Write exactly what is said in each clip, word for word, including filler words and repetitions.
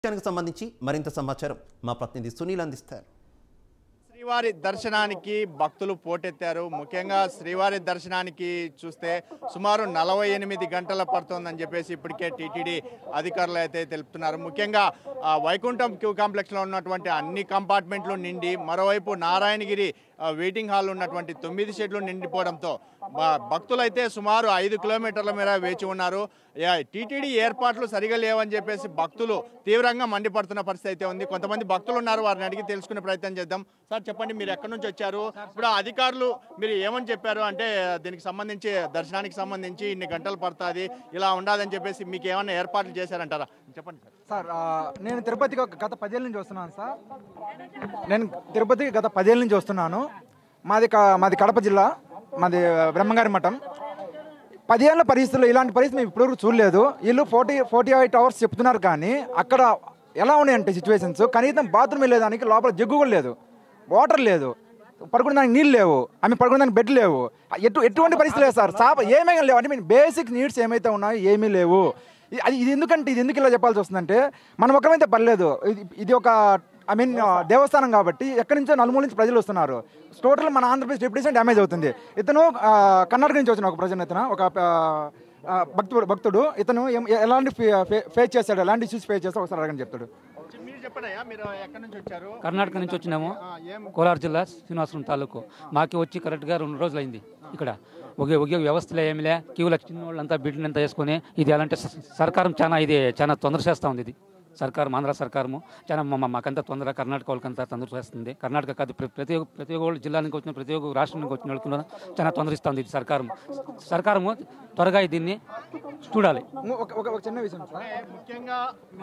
విషయానికి సంబంధించి మరింత సమాచారం మా ప్రతినిధి సునీల్ అందిస్తారు. శ్రీవారి దర్శనానికి భక్తులు పోటెత్తారు. ముఖ్యంగా శ్రీవారి దర్శనానికి చూస్తే సుమారు నలభై ఎనిమిది గంటల పడుతుందని చెప్పేసి ఇప్పటికే టీటీడీ అధికారులు అయితే తెలుపుతున్నారు. ముఖ్యంగా వైకుంఠం క్యూ కాంప్లెక్స్లో ఉన్నటువంటి అన్ని కంపార్ట్మెంట్లు నిండి, మరోవైపు నారాయణగిరి వెయిటింగ్ హాల్ ఉన్నటువంటి తొమ్మిది షెడ్లు నిండిపోవడంతో భక్తులు అయితే సుమారు ఐదు కిలోమీటర్ల మేర వేచి ఉన్నారు. టీటీడీ ఏర్పాట్లు సరిగా లేవని చెప్పేసి భక్తులు తీవ్రంగా మండిపడుతున్న పరిస్థితి అయితే ఉంది. కొంతమంది భక్తులు ఉన్నారు, వారిని అడిగి తెలుసుకునే ప్రయత్నం చేద్దాం. సార్ చెప్పండి, మీరు ఎక్కడి నుంచి వచ్చారు? ఇప్పుడు అధికారులు మీరు ఏమని చెప్పారు? అంటే దీనికి సంబంధించి దర్శనానికి సంబంధించి ఇన్ని గంటలు పడుతుంది, ఇలా ఉండదని చెప్పేసి మీకు ఏమైనా ఏర్పాట్లు చేశారంటారా? చెప్పండి సార్. సార్ నేను తిరుపతికి గత పదేళ్ళ నుంచి వస్తున్నాను సార్. నేను తిరుపతికి గత పదేళ్ళ నుంచి వస్తున్నాను. మాది మాది కడప జిల్లా, మాది బ్రహ్మంగారి మఠం. పదేళ్ళ పరిస్థితుల్లో ఇలాంటి పరిస్థితి మేము ఇప్పటివరకు చూడలేదు. వీళ్ళు ఫోర్టీ ఫోర్టీ ఎయిట్ అవర్స్ చెప్తున్నారు, కానీ అక్కడ ఎలా ఉన్నాయంటే సిచ్యువేషన్స్, కనీసం బాత్రూమ్ వెళ్ళేదానికి లోపల జగ్గు కూడా లేదు, వాటర్ లేదు, పడుకునే దానికి నీళ్ళు లేవు, ఆమె పడుకునే దానికి బెడ్ లేవు, ఎటు ఎటువంటి పరిస్థితి లేదు సార్. సాప ఏమేమి లేవు అంటే మీన్ బేసిక్ నీడ్స్ ఏమైతే ఉన్నాయో ఏమీ లేవు. అది ఇది ఎందుకంటే ఇది ఎందుకు ఇలా చెప్పాల్సి వస్తుందంటే, మనం ఒకరైతే పర్లేదు, ఇది ఒక ఐ మీన్ దేవస్థానం కాబట్టి ఎక్కడి నుంచో నలుమూల నుంచి ప్రజలు వస్తున్నారు. టోటల్ మన ఆంధ్రప్రదేశ్ రెప్యుటేషన్ డ్యామేజ్ అవుతుంది. ఇతను కర్ణాటక నుంచి వచ్చిన ఒక ప్రజలు, ఇతను ఒక భక్తుడు భక్తుడు ఇతను ఎలాంటి ఫేస్ చేస్తాడు, ఎలాంటి ఇష్యూస్ ఫేస్ చేస్తాడు ఒకసారి అడగని చెప్తాడు. కర్ణాటక నుంచి వచ్చినాము, కోలార్ జిల్లా శ్రీనివాసపురం తాలూకు. మాకు వచ్చి కరెక్ట్గా రెండు రోజులు అయింది. ఇక్కడ ఒకే ఒకే వ్యవస్థలో ఏమిలే, క్యూల చిన్న వాళ్ళంతా బిడ్డలు అంతా వేసుకొని ఇది అలాంటి సర్కారం చాలా ఇది చాలా తొందర చేస్తూ ఉంది. ఇది సర్కారం, ఆంధ్ర సర్కారము చాలా మాకంతా తొందర, కర్ణాటక వాళ్ళకంతా తొందర చేస్తుంది. కర్ణాటక కాదు, ప్రతి ప్రతి ఒక్క జిల్లా నుంచి వచ్చిన ప్రతి ఒక్క రాష్ట్రం నుంచి వచ్చిన వాళ్ళకి చాలా తొందర ఇస్తుంది. ఇది సర్కారం సర్కారము త్వరగా దీన్ని చూడాలి. ఒక చిన్న విషయం సార్, ముఖ్యంగా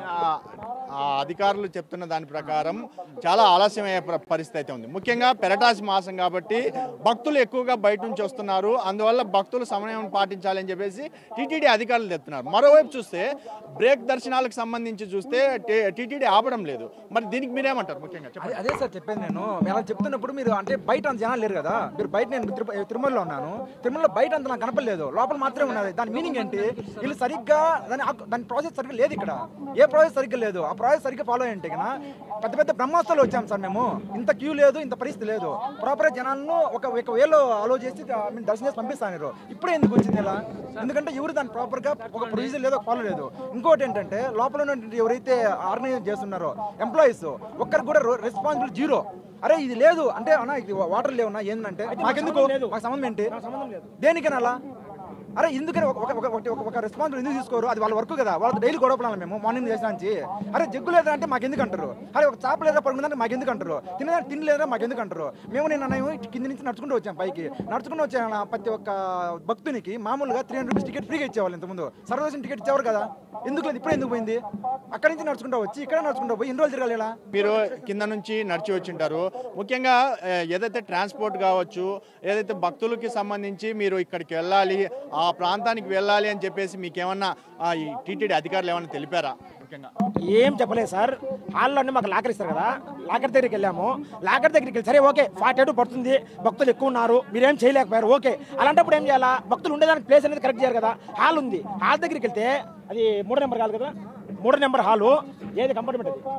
అధికారులు చెప్తున్న దాని ప్రకారం చాలా ఆలస్యమయ్యే పరిస్థితి అయితే ఉంది. ముఖ్యంగా పెరటాసి మాసం కాబట్టి భక్తులు ఎక్కువగా బయట నుంచి వస్తున్నారు. అందువల్ల భక్తులు సమయం పాటించాలని చెప్పేసి టీటీడీ అధికారులు చెప్తున్నారు. మరోవైపు చూస్తే బ్రేక్ దర్శనాలకు సంబంధించి చూస్తే టీటీడీ ఆపడం లేదు. మరి దీనికి మీరేమంటారు? ముఖ్యంగా అదే సార్ చెప్పాను నేను. అలా చెప్తున్నప్పుడు మీరు అంటే బయట అంత జనాలు లేరు కదా. మీరు బయట, నేను తిరుమలలో ఉన్నాను, తిరుమలలో బయట అంత నాకు కనపడలేదు, లోపల మాత్రమే ఉన్నది. దాని మీనింగ్ ఏంటి? వీళ్ళు సరిగ్గా దాని దాని ప్రాసెస్ సరిగ్గా లేదు. ఇక్కడ ఏ ప్రాసెస్ సరిగ్గా లేదు, ఆ ప్రాసెస్ సరిగ్గా ఫాలో అయ్యంటే కన్నా పెద్ద పెద్ద బ్రహ్మోత్సవాలు వచ్చాం సార్ మేము. ఇంత క్యూ లేదు, ఇంత పరిస్థితి లేదు. ప్రాపర్ జనాలను ఒక ఒక వేలో అలో చేసి దర్శనం చేసి పంపిస్తాను. ఇప్పుడే ఎందుకు వచ్చింది ఇలా? ఎందుకంటే ఎవరు దాన్ని ప్రాపర్గా ఒక ప్రొసీజర్ లేదు, ఫాలో లేదు. ఇంకోటి ఏంటంటే లోపల ఉన్నటువంటి ఎవరైతే ఆర్గనైజ్ చేస్తున్నారో ఎంప్లాయీస్ ఒక్కరికి కూడా రెస్పాన్సిబిలిటీ జీరో. అరే ఇది లేదు అంటే అన్నా ఇది వాటర్ లేవున్నా ఏంటంటే మాకెందుకు, మాకు సంబంధం ఏంటి, దేనికైనా అలా? అరే ఎందుకని ఒక రెస్పాన్సిబిలిటీ ఎందుకు తీసుకోరు? అది వాళ్ళ వర్క్ కదా, వాళ్ళతో డైలీ గొడవపడాలి మేము మార్నింగ్ చేసానికి. అరే జగ్గు లేదా అంటే మాకు ఎందుకు అంటారు? అరే ఒక చాప లేదా పడుకుందంటే మాకు ఎందుకు అంటారు? తినదా తినలేదా మాకు ఎందుకు అంటారు? మేము నేను అన్నయ్య కింద నుంచి నడుచుకుంటూ వచ్చాం, పైకి నడుచుకుంటూ వచ్చాను. ప్రతి ఒక్క భక్తునికి మామూలుగా త్రీ హండ్రెడ్ రూపీస్ టికెట్ ఫ్రీగా ఇచ్చేవాళ్ళు. ఇంతకుముందు సర్వదర్శన్ టికెట్ ఇచ్చేవారు కదా, ఎందుకు లేదు? ఇప్పుడు ఎందుకు పోయింది? అక్కడి నుంచి నడుచుకుంటూ వచ్చి ఇక్కడ నడుచుకుంటూ పోయి ఇన్ని రోజులు తిరగాలి ఇలా. మీరు కింద నుంచి నడిచి వచ్చింటారు. ముఖ్యంగా ఏదైతే ట్రాన్స్పోర్ట్ కావచ్చు, ఏదైతే భక్తులకి సంబంధించి మీరు ఇక్కడికి వెళ్ళాలి, ఆ ప్రాంతానికి వెళ్ళాలి అని చెప్పేసి మీకు ఏమన్నా ఈ టీటీడీ అధికారులు ఏమన్నా తెలిపారా? ముఖ్యంగా ఏం చెప్పలేదు సార్. హాల్లో అన్నీ మాకు లాకర్ ఇస్తారు కదా, లాకర్ దగ్గరికి వెళ్ళాము. లాకర్ దగ్గరికి వెళ్ళి సరే ఓకే ఫార్టీ ఎయిట్ పడుతుంది, భక్తులు ఎక్కువ ఉన్నారు, మీరేం చేయలేకపోయారు, ఓకే. అలాంటప్పుడు ఏం చేయాలా? భక్తులు ఉండేదానికి ప్లేస్ అనేది కరెక్ట్ చేయాలి కదా. హాల్ ఉంది, హాల్ దగ్గరికి వెళ్తే అది మూడో నెంబర్ కాదు కదా, మూడో నెంబర్ హాలు ఏది కంపార్ట్మెంట్? అది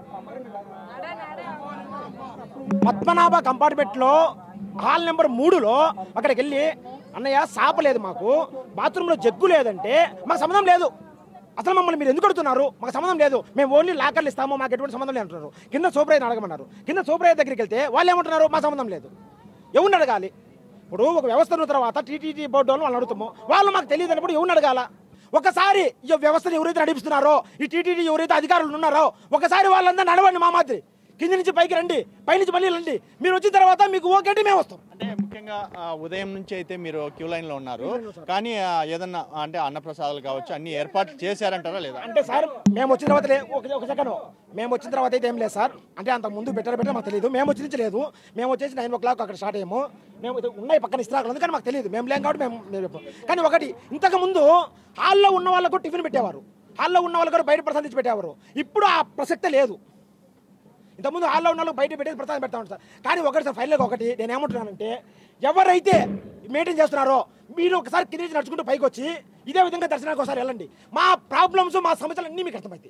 పద్మనాభ కంపార్ట్మెంట్లో హాల్ నెంబర్ మూడులో అక్కడికి వెళ్ళి అన్నయ్య సాపలేదు, మాకు బాత్రూంలో జగ్గు లేదంటే మాకు సంబంధం లేదు, అసలు మమ్మల్ని మీరు ఎందుకు అడుగుతున్నారు, మాకు సంబంధం లేదు, మేము ఓన్లీ లాకర్లు ఇస్తాము, మాకు ఎటువంటి సంబంధం లేదు అంటున్నారు. కింద సూపర్వైజర్ అడగమన్నారు. కింద సూపర్వైజర్ దగ్గరికి వెళ్తే వాళ్ళు ఏమంటున్నారు? మా సంబంధం లేదు. ఎవరిని అడగాలి? ఇప్పుడు ఒక వ్యవస్థ ఉన్న తర్వాత టీటీడీ బోర్డు వాళ్ళు వాళ్ళు అడుగుతాము, వాళ్ళు మాకు తెలియదు అన్నప్పుడు ఎవరిని అడగాల? ఒకసారి ఈ వ్యవస్థను ఎవరైతే నడిపిస్తున్నారో, ఈ టీటీడీ ఎవరైతే అధికారులు ఉన్నారో, ఒకసారి వాళ్ళందరూ నడవండి మా మాదిరి, కింద నుంచి పైకి రండి, పైనుంచి మళ్ళీ రండి, మీరు వచ్చిన తర్వాత మీకు ఓకే అంటే మేము వస్తాం. అంటే ముఖ్యంగా ఉదయం నుంచి అయితే మీరు క్యూ లైన్లో ఉన్నారు, కానీ ఏదన్నా అంటే అన్నప్రసాదాలు కావచ్చు అన్ని ఏర్పాట్లు చేశారంటారా లేదా? అంటే సార్ మేము వచ్చిన తర్వాత ఒక సెకండ్ మేము వచ్చిన తర్వాత అయితే ఏం లేదు సార్. అంటే అంత ముందు బెటర్ బెటర్ మాకు తెలియదు. మేము వచ్చి నుంచి లేదు, మేము వచ్చేసి నైన్ ఓ క్లాక్ అక్కడ స్టార్ట్ అయ్యాము. మేము ఉన్నాయి పక్కన ఇస్త్రాకులు ఉంది, కానీ మాకు తెలియదు, మేము లేం కాబట్టి మేము. కానీ ఒకటి, ఇంతకు ముందు హాల్లో ఉన్న వాళ్ళకు టిఫిన్ పెట్టేవారు, హాల్లో ఉన్న వాళ్ళకు బయట ప్రసాదం తెచ్చి పెట్టేవారు. ఇప్పుడు ఆ ప్రసక్తే లేదు. ఇంతకుముందు హాల్లో ఉన్న వాళ్ళకి బయట పెట్టేసి ప్రసాదం పెడతా ఉంటారు సార్. కానీ ఒకటి సార్ ఫైనల్గా ఒకటి నేను ఏమంటున్నానంటే, ఎవరైతే మెయింటైన్ చేస్తున్నారో మీరు ఒకసారి కింద నడుచుకుంటూ పైకి వచ్చి ఇదే విధంగా దర్శనానికి ఒకసారి వెళ్ళండి. మా ప్రాబ్లమ్స్ మా సమస్యలు అన్నీ మీకు అర్థమవుతాయి.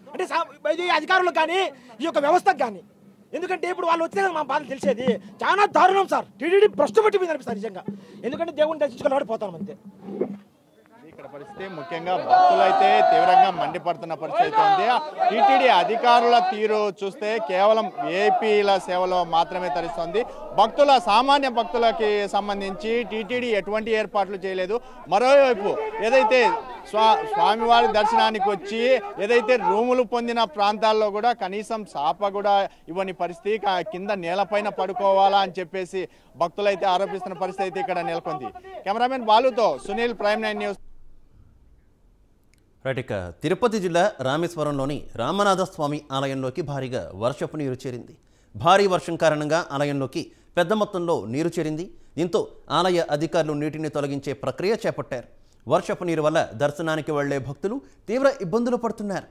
అంటే ఈ అధికారులకు కానీ ఈ యొక్క వ్యవస్థకు కానీ. ఎందుకంటే ఇప్పుడు వాళ్ళు వచ్చినా మా బాధలు తెలిసేది చాలా దారుణం సార్. టీడీడీ భ్రష్టు పట్టి మీద అనిపిస్తారు నిజంగా. ఎందుకంటే దేవుని దర్శించుకుని పోతాం అంతే. ఇక్కడ పరిస్థితి ముఖ్యంగా భక్తులు అయితే తీవ్రంగా మండిపడుతున్న పరిస్థితి ఉంది. టీటీడీ అధికారుల తీరు చూస్తే కేవలం ఏపీల సేవలో మాత్రమే తరిస్తుంది. భక్తుల సామాన్య భక్తులకి సంబంధించి టీటీడీ ఎటువంటి ఏర్పాట్లు చేయలేదు. మరోవైపు ఏదైతే స్వా స్వామివారి దర్శనానికి వచ్చి ఏదైతే రూములు పొందిన ప్రాంతాల్లో కూడా కనీసం సాప కూడా ఇవ్వని పరిస్థితి, కింద నేలపైన పడుకోవాలా అని చెప్పేసి భక్తులైతే ఆరోపిస్తున్న పరిస్థితి అయితే ఇక్కడ నెలకొంది. కెమెరామెన్ బాలుతో Sunil, prime nine news. Right, ఇక తిరుపతి జిల్లా రామేశ్వరంలోని రామనాథస్వామి ఆలయంలోకి భారీగా వర్షపు నీరు చేరింది. భారీ వర్షం కారణంగా ఆలయంలోకి పెద్ద మొత్తంలో నీరు చేరింది. దీంతో ఆలయ అధికారులు నీటిని తొలగించే ప్రక్రియ చేపట్టారు. వర్షపు నీరు వల్ల దర్శనానికి వెళ్లే భక్తులు తీవ్ర ఇబ్బందులు పడుతున్నారు.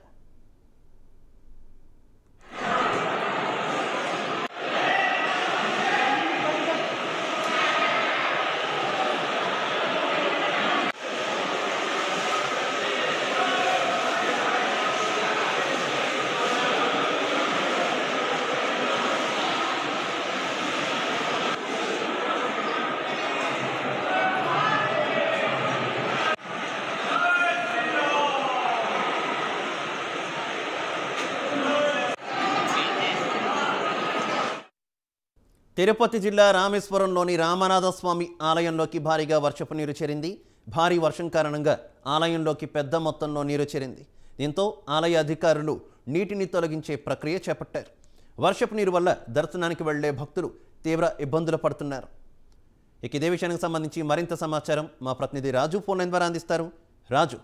తిరుపతి జిల్లా రామేశ్వరంలోని రామనాథస్వామి ఆలయంలోకి భారీగా వర్షపు నీరు చేరింది. భారీ వర్షం కారణంగా ఆలయంలోకి పెద్ద మొత్తంలో నీరు చేరింది. దీంతో ఆలయ అధికారులు నీటిని తొలగించే ప్రక్రియ చేపట్టారు. వర్షపు నీరు వల్ల దర్శనానికి వెళ్లే భక్తులు తీవ్ర ఇబ్బందులు పడుతున్నారు. ఇక ఇదే విషయానికి సంబంధించి మరింత సమాచారం మా ప్రతినిధి రాజు ఫోన్ లైన్ ద్వారా అందిస్తారు. రాజు.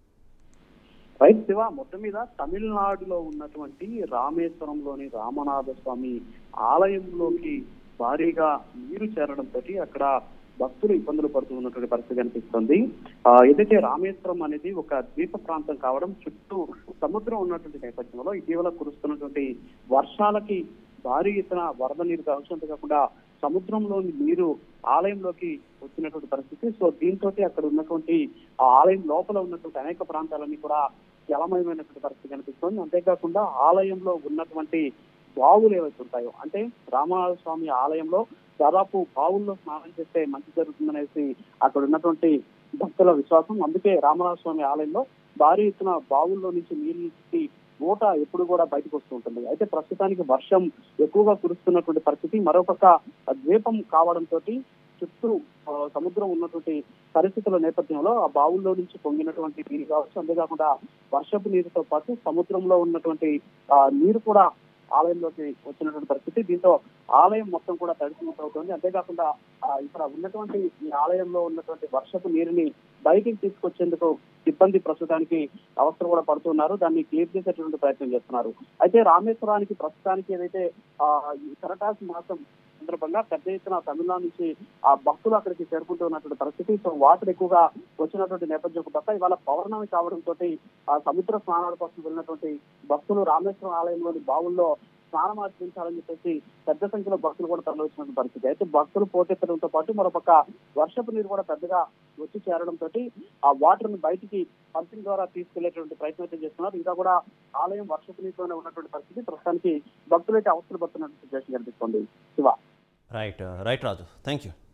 రైట్ శివ, మొత్తం మీద తమిళనాడులో ఉన్నటువంటి రామేశ్వరంలోని రామనాథస్వామి ఆలయంలోకి భారీగా నీరు చేరడంతో అక్కడ భక్తులు ఇబ్బందులు పడుతున్నటువంటి పరిస్థితి కనిపిస్తుంది. ఆ ఏదైతే రామేశ్వరం అనేది ఒక ద్వీప ప్రాంతం కావడం, చుట్టూ సముద్రం ఉన్నటువంటి నేపథ్యంలో ఇటీవల కురుస్తున్నటువంటి వర్షాలకి భారీ ఎత్తున వరద నీరు కావచ్చు, అంతేకాకుండా సముద్రంలోని నీరు ఆలయంలోకి వచ్చినటువంటి పరిస్థితి. సో దీంతో అక్కడ ఉన్నటువంటి ఆ ఆలయం లోపల ఉన్నటువంటి అనేక ప్రాంతాలన్నీ కూడా జలమయమైనటువంటి పరిస్థితి కనిపిస్తుంది. అంతేకాకుండా ఆలయంలో ఉన్నటువంటి బావులు ఏవైతే ఉంటాయో, అంటే రామనాథ స్వామి ఆలయంలో దాదాపు బావుల్లో స్నానం చేస్తే మంచి జరుగుతుందనేసి అక్కడ ఉన్నటువంటి భక్తుల విశ్వాసం. అందుకే రామనాథ స్వామి ఆలయంలో భారీ ఎత్తున బావుల్లో నుంచి నీళ్ళు నుంచి మూట ఎప్పుడు కూడా బయటకు వస్తూ ఉంటుంది. అయితే ప్రస్తుతానికి వర్షం ఎక్కువగా కురుస్తున్నటువంటి పరిస్థితి. మరోపక్క ద్వీపం కావడంతో చుట్టూ సముద్రం ఉన్నటువంటి పరిస్థితుల నేపథ్యంలో ఆ బావుల్లో నుంచి పొంగినటువంటి నీరు కావచ్చు, అంతేకాకుండా వర్షపు నీరుతో పాటు సముద్రంలో ఉన్నటువంటి ఆ నీరు కూడా ఆలయంలోకి వచ్చినటువంటి పరిస్థితి. దీంతో ఆలయం మొత్తం కూడా తడిసినట్టు. అంతేకాకుండా ఇక్కడ ఉన్నటువంటి ఈ ఆలయంలో ఉన్నటువంటి వర్షపు నీరుని బయటికి తీసుకొచ్చేందుకు సిబ్బంది ప్రస్తుతానికి అవసరం కూడా పడుతున్నారు. దాన్ని క్లియర్ చేసేటువంటి ప్రయత్నం చేస్తున్నారు. అయితే రామేశ్వరానికి ప్రస్తుతానికి ఏదైతే ఆ కరటాసి మాసం సందర్భంగా పెద్ద ఎత్తున తమిళనాడు నుంచి ఆ భక్తులు అక్కడికి చేరుకుంటూ ఉన్నటువంటి పరిస్థితి. సో వాటర్ ఎక్కువగా వచ్చినటువంటి నేపథ్యం పక్క ఇవాళ పౌర్ణమి కావడంతో ఆ సముద్ర స్నానాల కోసం వెళ్ళినటువంటి భక్తులు రామేశ్వరం ఆలయంలోని బావుల్లో స్నానం ఆచరించాలని చెప్పేసి పెద్ద సంఖ్యలో భక్తులు కూడా తరలివచ్చినటువంటి పరిస్థితి. అయితే భక్తులు పోటెత్తడంతో పాటు మరోపక్క వర్షపు నీరు కూడా పెద్దగా వచ్చి చేరడంతో ఆ వాటర్ ను బయటికి పంపింగ్ ద్వారా తీసుకెళ్లేటువంటి ప్రయత్నం అయితే చేస్తున్నారు. ఇంకా కూడా ఆలయం వర్షపు నీరుతోనే ఉన్నటువంటి పరిస్థితి. ప్రస్తుతానికి భక్తులైతే అవసరం పడుతున్నటువంటి సిచ్యువేషన్ కనిపిస్తుంది. Shiva. Right right Raju, thank you.